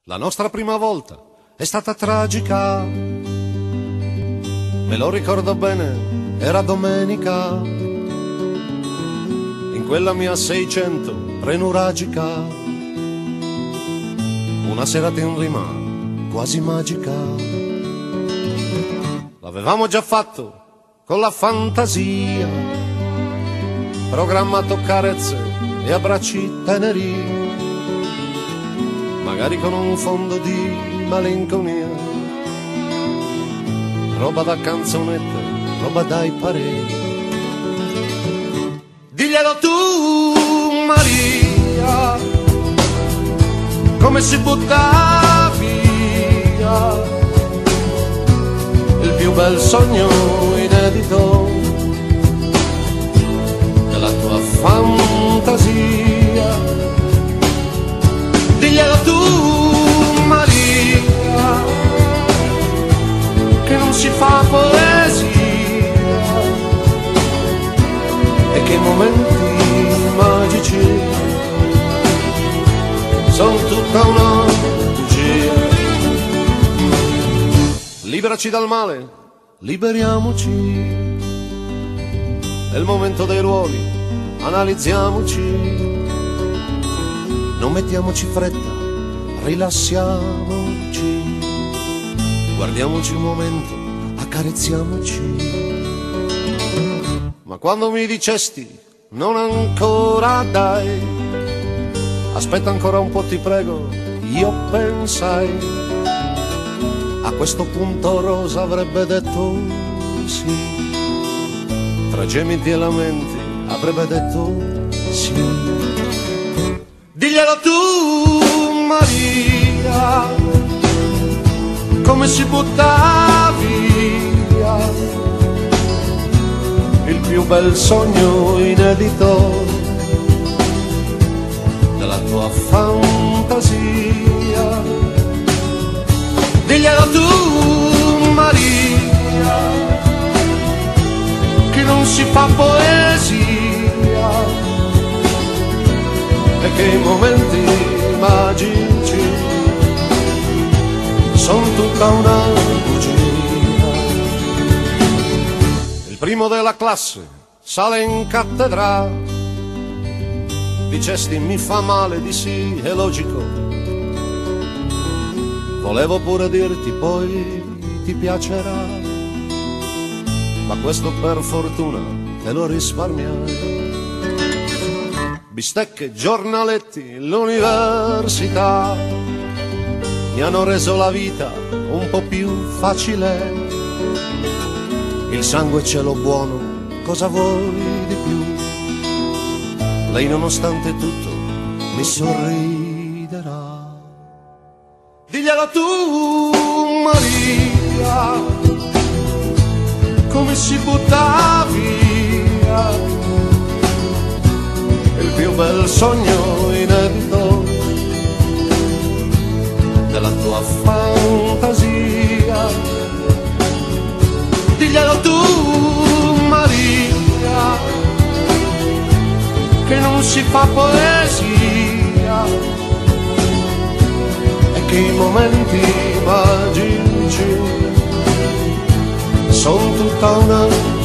La nostra prima volta è stata tragica, me lo ricordo bene, era domenica, in quella mia 600 prenuragica, una serata in rima quasi magica. L'avevamo già fatto con la fantasia, programmato carezze e abbracci teneri, magari con un fondo di malinconia, roba da canzonette, roba dai pareri. Diglielo tu, Maria, come si butta via il più bel sogno inedito della tua fantasia. Diglielo tu, Maria, che non si fa poesia e che i momenti magici sono tutta una bugia. Liberaci dal male, liberiamoci, è il momento dei ruoli, analizziamoci. Non mettiamoci fretta, rilassiamoci, guardiamoci un momento, accarezziamoci. Ma quando mi dicesti non ancora dai, aspetta ancora un po' ti prego, io pensai, a questo punto Rosa avrebbe detto sì, tra gemiti e lamenti avrebbe detto sì. Diglielo tu, Maria, come si butta via il più bel sogno inedito della tua fantasia. Diglielo tu, Maria, che non si fa poesia e che i momenti magici sono tutta una bugia. Il primo della classe sale in cattedra, dicesti mi fa male, dissi è logico, volevo pure dirti poi ti piacerà, ma questo per fortuna te lo risparmiai. Bistecche, giornaletti, l'università mi hanno reso la vita un po' più facile. Il sangue ce l'ho buono, cosa vuoi di più? Lei nonostante tutto mi sorriderà. Diglielo tu, Maria, come si butta via il più bel sogno inedito della tua fantasia. Diglielo tu, Maria, che non si fa poesia e che i momenti magici sono tutta una